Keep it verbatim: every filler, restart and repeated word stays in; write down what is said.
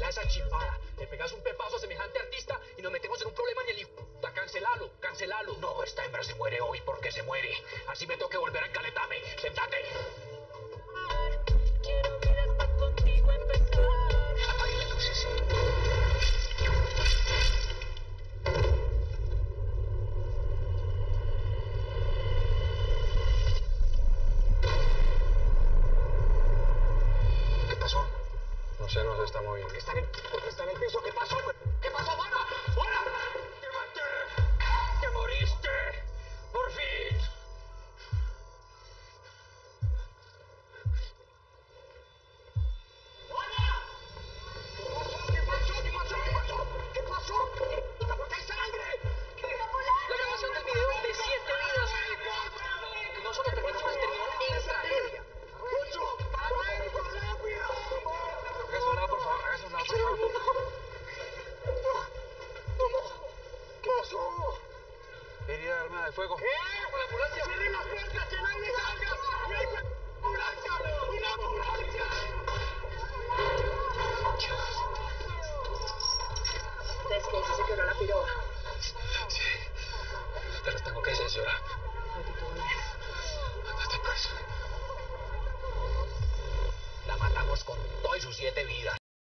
mira esa chimbada. Le pegas un pepazo a semejante artista y nos metemos en un problema ni el hijo. Cancelalo, cancelalo. No, esta hembra se muere hoy porque se muere. Así me toque volver a encaletarme. ¡Sentate! Quiero vida hasta contigo empezar. Apague las luces. ¿Qué pasó? No sé, no se está moviendo. ¿Por qué está en el, por qué está en el piso? ¿Qué pasó? ¿Qué pasó, Juana? ¡Juana! ¡Te maté! ¡Te moriste! ¡Por fin! ¡Juana! ¿Qué pasó? ¿Qué pasó? ¿Qué pasó? ¿Qué pasó? ¿Qué pasó? ¿Por qué hay sangre? ¿Qué? La grabación del video de siete vidas. No solo terminó, pues terminó en tragedia. Hágase un lado, por favor. Hágase un lado, por favor. ¿Qué pasó? Herida de arma de fuego. ¡Eh! ¡Con la ambulancia! ¡Cierren las puertas! ¡Que nadie salga!